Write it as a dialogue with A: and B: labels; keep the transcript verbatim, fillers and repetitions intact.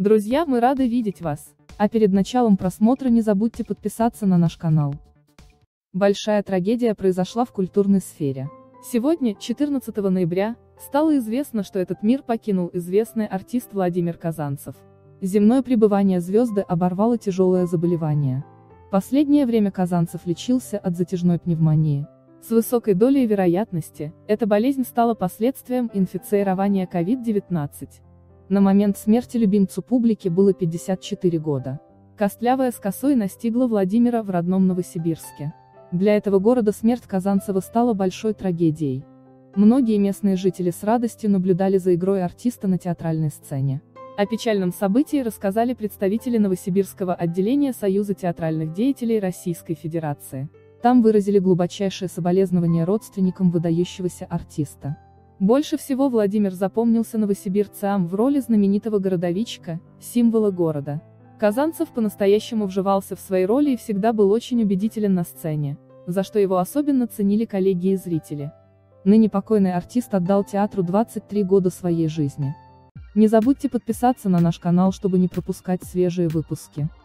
A: Друзья, мы рады видеть вас, а перед началом просмотра не забудьте подписаться на наш канал. Большая трагедия произошла в культурной сфере. Сегодня, четырнадцатого ноября, стало известно, что этот мир покинул известный артист Владимир Казанцев. Земное пребывание звезды оборвало тяжелое заболевание. Последнее время Казанцев лечился от затяжной пневмонии. С высокой долей вероятности, эта болезнь стала последствием инфицирования ковид девятнадцать. На момент смерти любимцу публики было пятьдесят четыре года. Костлявая с косой настигла Владимира в родном Новосибирске. Для этого города смерть Казанцева стала большой трагедией. Многие местные жители с радостью наблюдали за игрой артиста на театральной сцене. О печальном событии рассказали представители Новосибирского отделения Союза театральных деятелей Российской Федерации. Там выразили глубочайшее соболезнование родственникам выдающегося артиста. Больше всего Владимир запомнился новосибирцам в роли знаменитого городовичка, символа города. Казанцев по-настоящему вживался в свои роли и всегда был очень убедителен на сцене, за что его особенно ценили коллеги и зрители. Ныне покойный артист отдал театру двадцать три года своей жизни. Не забудьте подписаться на наш канал, чтобы не пропускать свежие выпуски.